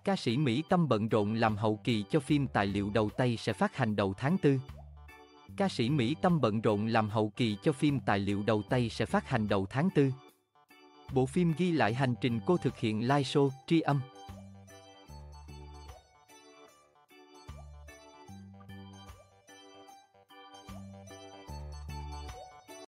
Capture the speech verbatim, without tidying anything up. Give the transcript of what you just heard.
Ca sĩ Mỹ Tâm bận rộn làm hậu kỳ cho phim tài liệu đầu tay sẽ phát hành đầu tháng tư. Ca sĩ Mỹ Tâm bận rộn làm hậu kỳ cho phim tài liệu đầu tay sẽ phát hành đầu tháng tư. Bộ phim ghi lại hành trình cô thực hiện live show, tri âm.